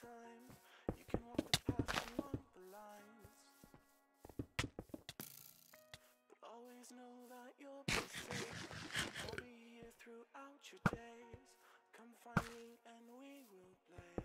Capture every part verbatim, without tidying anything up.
time. You can walk the path along the lines, but always know that you'll be safe. I'll be here throughout your days. Come find me and we will play.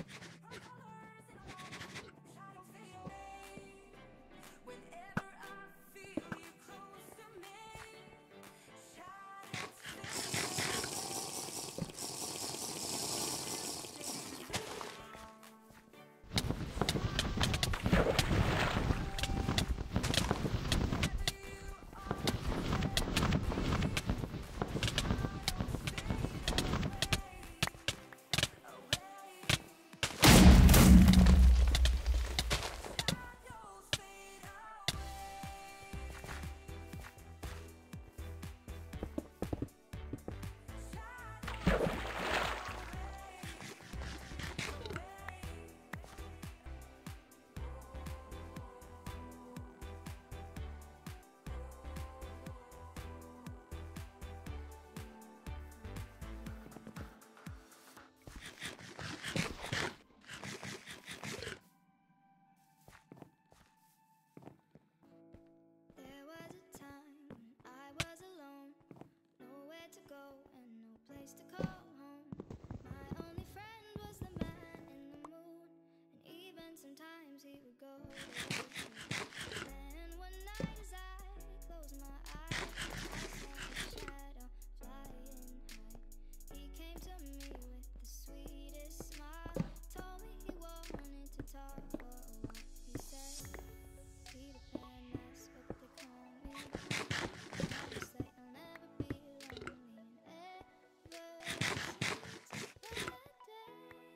There was a time when I was alone, nowhere to go and no place to call home. My only friend was the man in the moon, and even sometimes he would go away. Then one night as I closed my eyes, I saw a shadow flying high. He came to me with the sweetest smile, told me he wanted to talk for a while. He said, Peter Pan, that's what they call me. Promise that you'll never be lonely and ever since that day.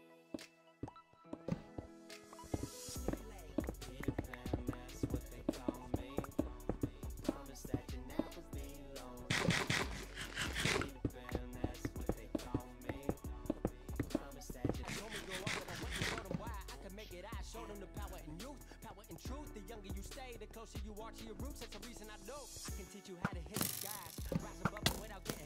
Peter Pan, that's what they call me. Promise that you'll never be lonely. Peter Pan, that's what they call me. Promise that you told me grow up and I went and showed them why I could make it. I showed them the power in youth, power in truth. The younger you stay, the closer you are to your roots. That's the reason I know I can teach you how to hit the skies, rise above them without getting